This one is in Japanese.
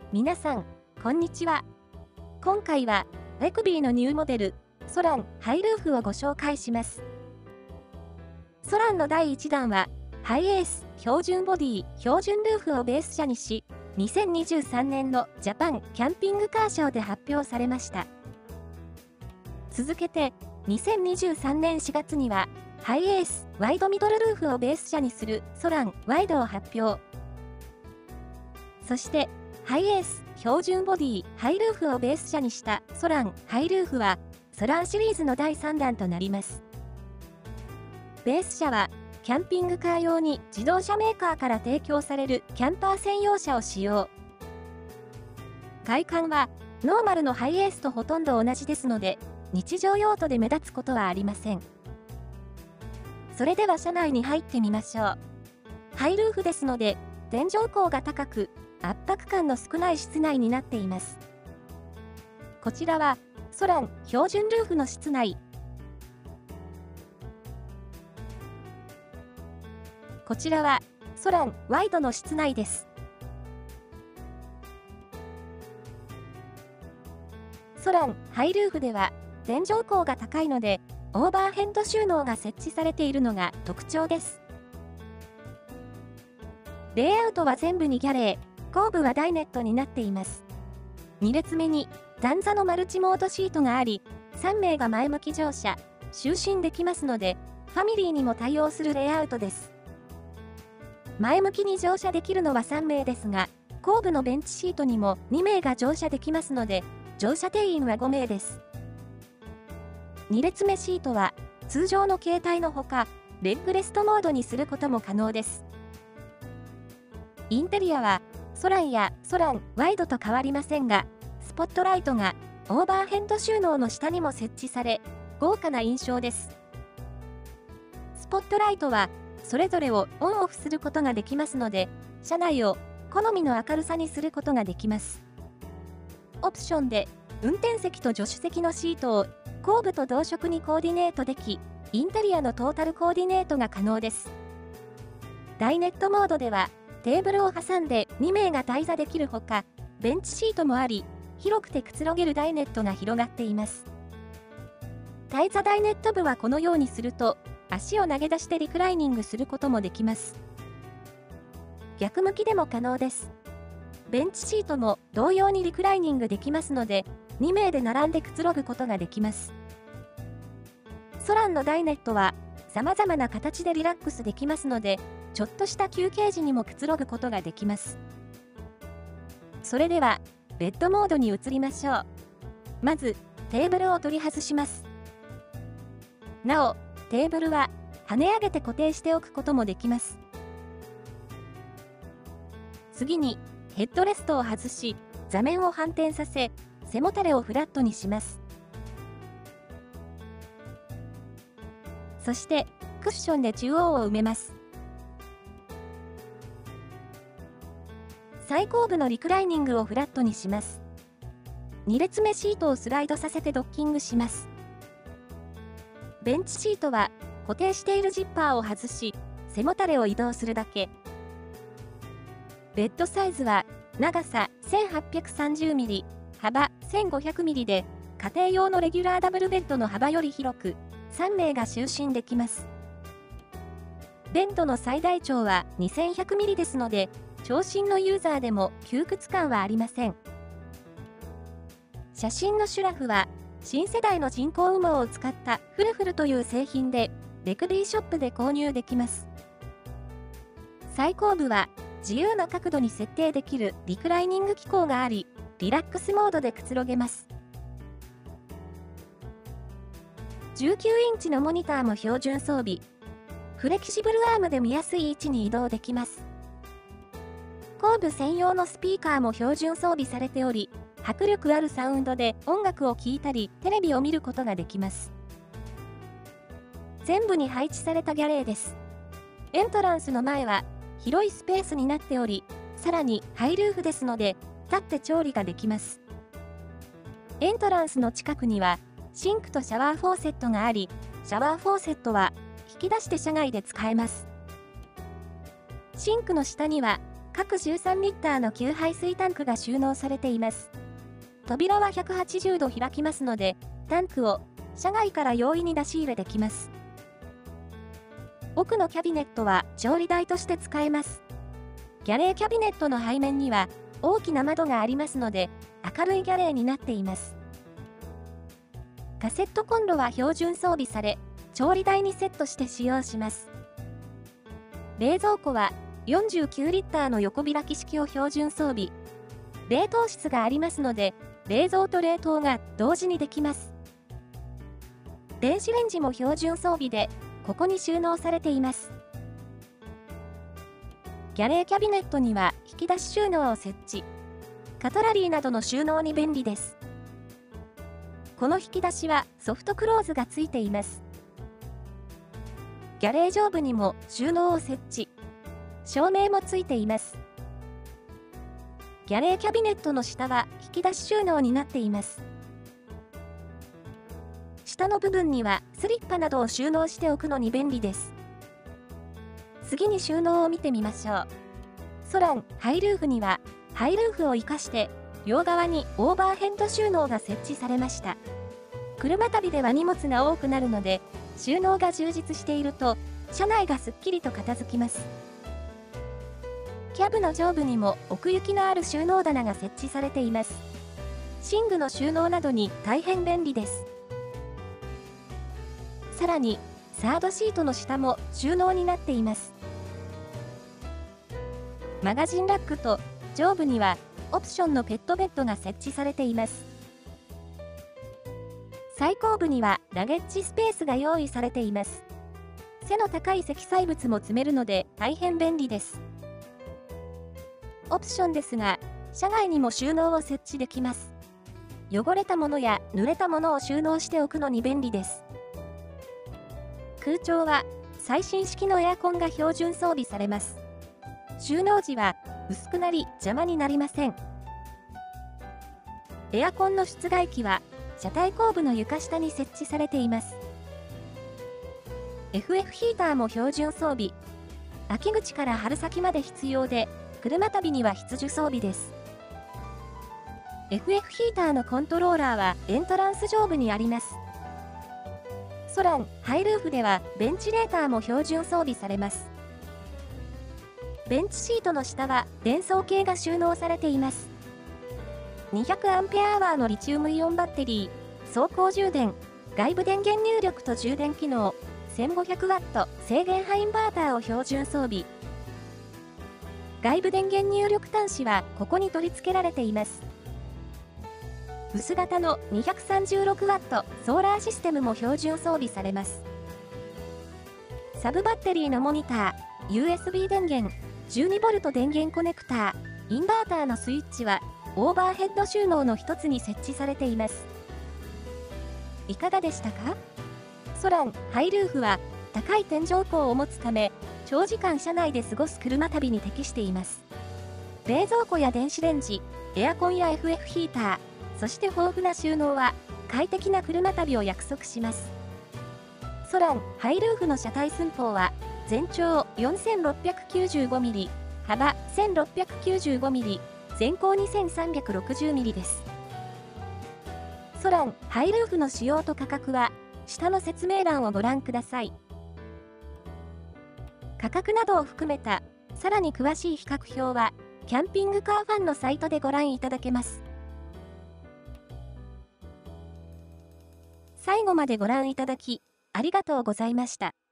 皆さん、こんにちは。今回は、レクビーのニューモデル、ソランハイルーフをご紹介します。ソランの第1弾は、ハイエース標準ボディ標準ルーフをベース車にし、2023年のジャパンキャンピングカーショーで発表されました。続けて、2023年4月には、ハイエースワイドミドルルーフをベース車にするソランワイドを発表。そして、ハイエース標準ボディハイルーフをベース車にしたソランハイルーフは、ソランシリーズの第3弾となります。ベース車は、キャンピングカー用に自動車メーカーから提供されるキャンパー専用車を使用。外観は、ノーマルのハイエースとほとんど同じですので、日常用途で目立つことはありません。それでは車内に入ってみましょう。ハイルーフですので、天井高が高く、圧迫感の少ない室内になっています。こちらは、ソラン標準ルーフの室内。こちらは、ソランワイドの室内です。ソランハイルーフでは、天井高が高いので、オーバーヘッド収納が設置されているのが特徴です。レイアウトは全部にギャレー。後部はダイネットになっています。2列目に段差のマルチモードシートがあり、3名が前向き乗車、就寝できますので、ファミリーにも対応するレイアウトです。前向きに乗車できるのは3名ですが、後部のベンチシートにも2名が乗車できますので、乗車定員は5名です。2列目シートは、通常の形態のほか、レッグレストモードにすることも可能です。インテリアは、ソランやソランワイドと変わりませんが、スポットライトがオーバーヘッド収納の下にも設置され、豪華な印象です。スポットライトは、それぞれをオンオフすることができますので、車内を好みの明るさにすることができます。オプションで、運転席と助手席のシートを後部と同色にコーディネートでき、インテリアのトータルコーディネートが可能です。ダイネットモードでは、テーブルを挟んで2名が滞座できるほか、ベンチシートもあり、広くてくつろげるダイネットが広がっています。滞座ダイネット部はこのようにすると、足を投げ出してリクライニングすることもできます。逆向きでも可能です。ベンチシートも同様にリクライニングできますので、2名で並んでくつろぐことができます。ソランのダイネットは、様々な形でリラックスできますので、ちょっとした休憩時にもくつろぐことができます。それでは、ベッドモードに移りましょう。まず、テーブルを取り外します。なお、テーブルは、跳ね上げて固定しておくこともできます。次に、ヘッドレストを外し、座面を反転させ、背もたれをフラットにします。そして、クッションで中央を埋めます。最後部のリクライニングをフラットにします。2列目シートをスライドさせてドッキングします。ベンチシートは固定しているジッパーを外し、背もたれを移動するだけ。ベッドサイズは長さ 1830mm、幅 1500mm で、家庭用のレギュラーダブルベッドの幅より広く、3名が就寝できます。ベッドの最大長は 2100mm ですので、長身のユーザーでも窮屈感はありません。写真のシュラフは、新世代の人工羽毛を使ったフルフルという製品で、レクビーショップで購入できます。最後部は、自由な角度に設定できるリクライニング機構があり、リラックスモードでくつろげます。19インチのモニターも標準装備。フレキシブルアームで見やすい位置に移動できます。後部専用のスピーカーも標準装備されており、迫力あるサウンドで音楽を聴いたり、テレビを見ることができます。前部に配置されたギャレーです。エントランスの前は広いスペースになっており、さらにハイルーフですので、立って調理ができます。エントランスの近くには、シンクとシャワーフォーセットがあり、シャワーフォーセットは引き出して車外で使えます。シンクの下には、 各13リッターの給排水タンクが収納されています。扉は180度開きますので、タンクを車外から容易に出し入れできます。奥のキャビネットは調理台として使えます。ギャレーキャビネットの背面には大きな窓がありますので、明るいギャレーになっています。カセットコンロは標準装備され、調理台にセットして使用します。冷蔵庫は49リッターの横開き式を標準装備。冷凍室がありますので、冷蔵と冷凍が同時にできます。電子レンジも標準装備で、ここに収納されています。ギャレーキャビネットには引き出し収納を設置。カトラリーなどの収納に便利です。この引き出しはソフトクローズがついています。ギャレー上部にも収納を設置。照明もついています。ギャレーキャビネットの下は引き出し収納になっています。下の部分にはスリッパなどを収納しておくのに便利です。次に収納を見てみましょう。ソランハイルーフにはハイルーフを生かして両側にオーバーヘッド収納が設置されました。車旅では荷物が多くなるので収納が充実していると車内がすっきりと片付きます。キャブの上部にも奥行きのある収納棚が設置されています。寝具の収納などに大変便利です。さらに、サードシートの下も収納になっています。マガジンラックと上部にはオプションのペットベッドが設置されています。最後部にはラゲッジスペースが用意されています。背の高い積載物も積めるので大変便利です。オプションですが、車外にも収納を設置できます。汚れたものや濡れたものを収納しておくのに便利です。空調は最新式のエアコンが標準装備されます。収納時は薄くなり邪魔になりません。エアコンの室外機は車体後部の床下に設置されています。FF ヒーターも標準装備。秋口から春先まで必要で、車旅には必需装備です。FF ヒーターのコントローラーはエントランス上部にあります。ソランハイルーフではベンチレーターも標準装備されます。ベンチシートの下は伝送系が収納されています。200Ah のリチウムイオンバッテリー、走行充電、外部電源入力と充電機能、1500W 制限波インバーターを標準装備。外部電源入力端子はここに取り付けられています。薄型の 236W ソーラーシステムも標準装備されます。サブバッテリーのモニター、USB 電源、12V 電源コネクター、インバーターのスイッチはオーバーヘッド収納の一つに設置されています。いかがでしたか？ソランハイルーフは高い天井高を持つため、長時間車内で過ごす車旅に適しています。冷蔵庫や電子レンジ、エアコンや FF ヒーター、そして豊富な収納は快適な車旅を約束します。ソランハイルーフの車体寸法は全長 4695mm、幅 1695mm、全高 2360mm です。ソランハイルーフの仕様と価格は下の説明欄をご覧ください。価格などを含めたさらに詳しい比較表はキャンピングカーファンのサイトでご覧いただけます。最後までご覧いただきありがとうございました。